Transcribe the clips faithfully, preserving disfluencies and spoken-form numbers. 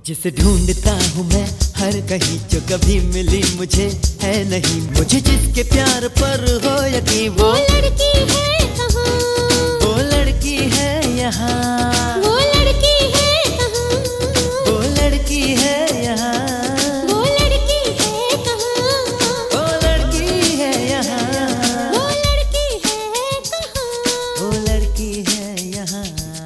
जिसे ढूंढता हूँ मैं हर कहीं, जो कभी मिली मुझे है नहीं। मुझे जिसके प्यार पर हो यकीन, वो लड़की है कहाँ, वो लड़की है यहाँ, वो लड़की है कहाँ, वो लड़की है यहाँ, वो लड़की है कहाँ, वो लड़की है यहाँ, वो लड़की है कहाँ, वो लड़की है यहाँ।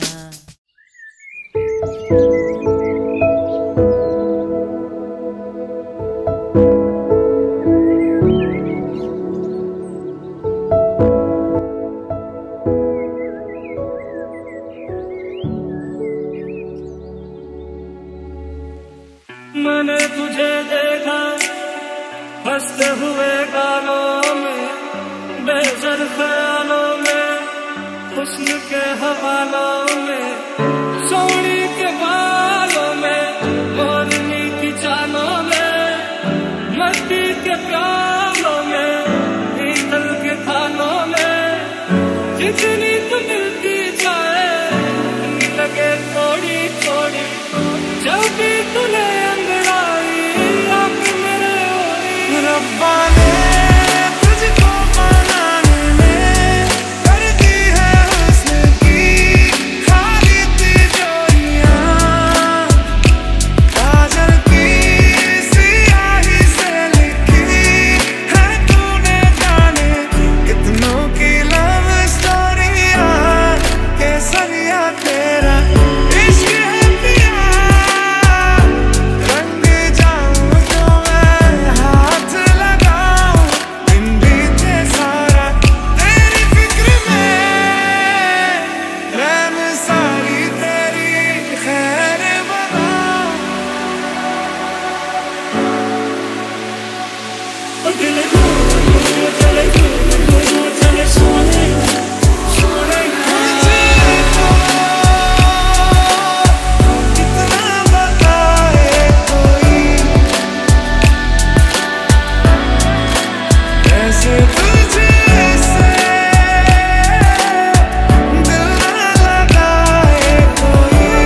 मैंने तुझे देखा हंसते हुए गालों में, बेजर ख्यालों में, हुस्न के हवालों में, सोनी के बालों में, मोरनी की चालों में, मस्ती के प्यालों में, पीतल के थानों में, जितनी तू मिलती जाए लगे थोड़ी थोड़ी, जब भी तूने अंगड़ाई आंख मेरे ओरी। रब्बा ने तुझको बनाने में कर दी है हुस्न की खाली तिजोरियां, काजल की सियाही से लिखी है तूने जाने कितनों की लव स्टोरियां। केसरिया तेरा इश्क है पिया, रंग जाऊं जो मैं हाथ लगाऊं, दिन बीते सारा तेरी फिक्र में, रैन सारी तेरी खैर बनाऊं। दिल चले चले सोने सोने कितना बताए कोई, कैसे तुझे से दिल ना लगाए कोई,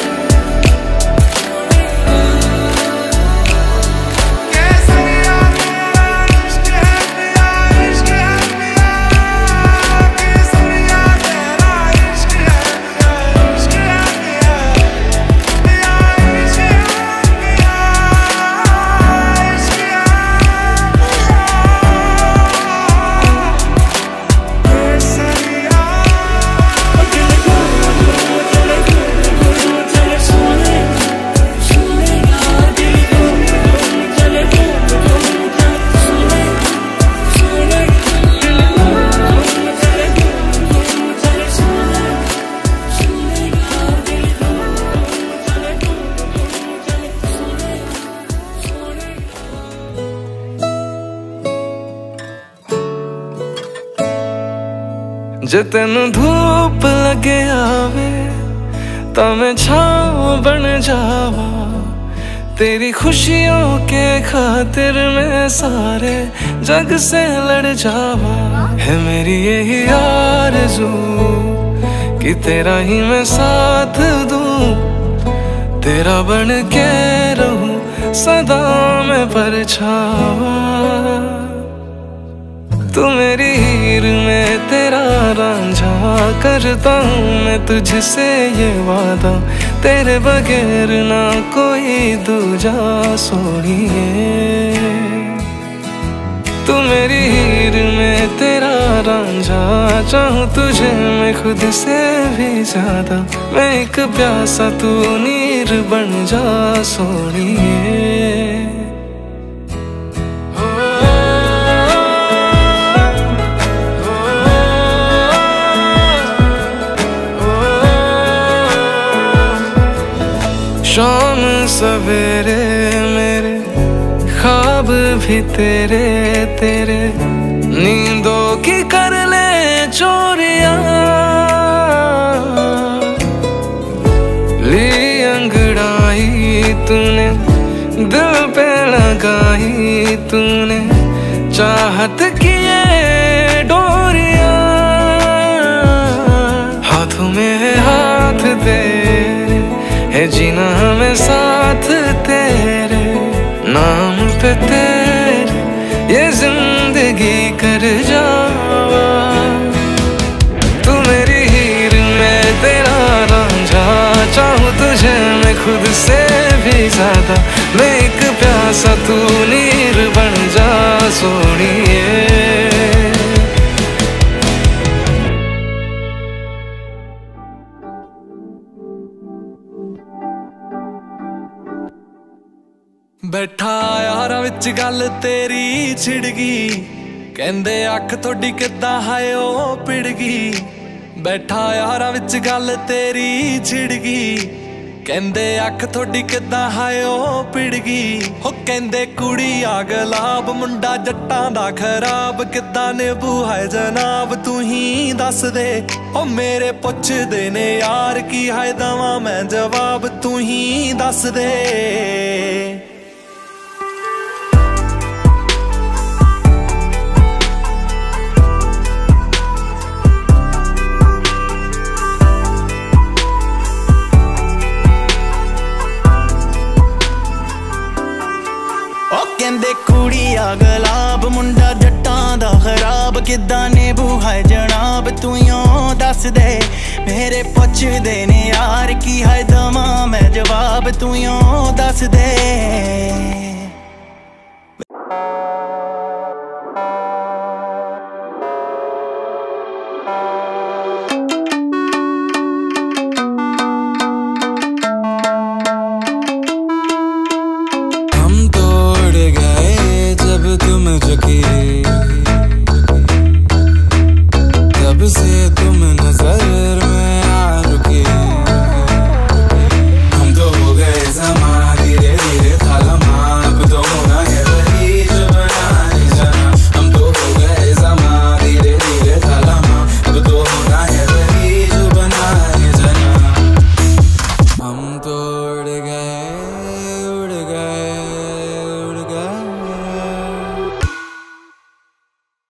कैसे याद इश्क है पिया, इश्क है पिया, कैसे याद तेरा इश्क है पिया, इश्क है पिया, पिया इश्क है पिया, इश्क है केसरिया। चले सोने सोने दिल चले सोने सोने चले चले सोने सोने दिल चले सोने जे तेनू धूप लगे आवे तां मैं छाँव बन जावा, तेरी खुशियों के खातिर मैं सारे जग से लड़ जावा। है मेरी यही आरज़ू कि तेरा ही मैं साथ दूं, तेरा बन के रहूं सदा मैं परछावा। तू मेरी हीर में तेरा रांझा, करता हूँ मैं तुझसे ये वादा, तेरे बगैर ना कोई दूजा सोनिए। तू मेरी हीर में तेरा रांझा, चाहूँ तुझे मैं खुद से भी ज्यादा, मैं एक प्यासा तू नीर बन जा सोनिए। शाम सवेरे मेरे ख्वाब भी तेरे तेरे, नींदों की कर ले चोरियां, ली अंगड़ाई तूने दिल पे लगाई तूने, चाहत की ये डोरियां, हाथों में हाथ तेरे है जीना हमें साथ तेरी ये जिंदगी कर जावा। तू मेरी हीर में तेरा रांझा, चाहूं तुझे मैं खुद से भी ज्यादा। मैं एक प्यासा तू नीर बन जा सोनिए। बैठा यारा विच गल तेरी छिड़ गई, कहंदे अख थोड़ी किद्दां हाय ओ पिड़ गई। बैठा यारा विच गल तेरी छिड़ गई, कहंदे अख थोड़ी किद्दां हाय ओ पिड़ गई। हो कहंदे कुड़ी आ गुलाब, मुंडा जट्टां दा खराब, किद्दां नेबू हाय जनाब तू ही दस दे। ओ मेरे पुछदे ने यार की हाय दवां मैं जवाब, तू ही दस दे। कहंदे कुड़ी आ गुलाब, मुंडा जट्टां दा खराब, किद्दां नेबू हाय जनाब तू यों दस दे। मेरे पुछदे ने यार की हाय दवां मैं जवाब, तू यों दस दे।